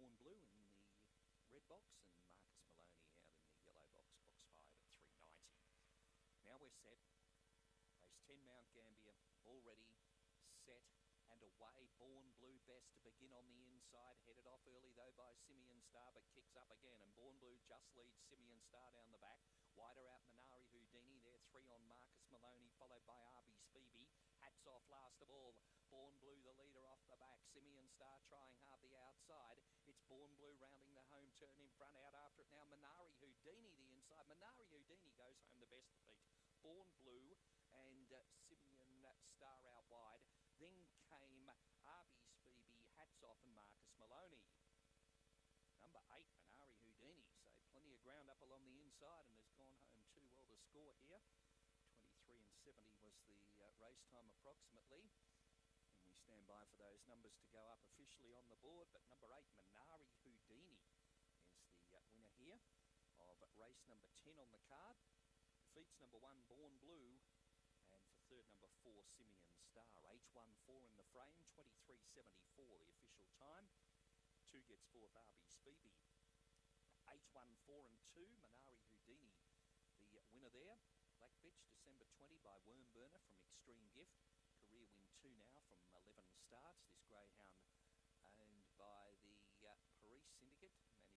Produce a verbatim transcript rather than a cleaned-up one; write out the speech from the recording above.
Born Blue in the red box and Marcus Maloney out in the yellow box, box five at three ninety. Now we're set. Race ten, Mount Gambier, all ready, set and away. Born Blue best to begin on the inside, headed off early though by Simeon Star, but kicks up again, and Born Blue just leads Simeon Star down the back. Wider out Minari Houdini, there three on Marcus Maloney, followed by Arby's Phoebe. Hats off last of all. Born Blue the leader off the back. Simeon Star trying hard the outside. It's Born Blue rounding the home turn in front, out after it now. Minari Houdini the inside. Minari Houdini goes home the best of the beat. Born Blue and uh, Simeon Star out wide. Then came Arby's Phoebe, Hats Off and Marcus Maloney. Number eight, Minari Houdini. So plenty of ground up along the inside and has gone home too well to score here. twenty-three and seventy was the uh, race time approximately. And we stand by for those numbers to go up officially on the board. But number eight, Minari Houdini, is the uh, winner here of race number ten on the card. Defeats number one, Born Blue. And for third, number four, Simeon Star. H one four in the frame, twenty-three seventy-four the official time. Two gets fourth, Arby's Phoebe. H one four and two, Minari Houdini, the winner there. Black Bitch, December twentieth by Wormburner from Extreme Gift. Career win two now from eleven starts. This greyhound owned by the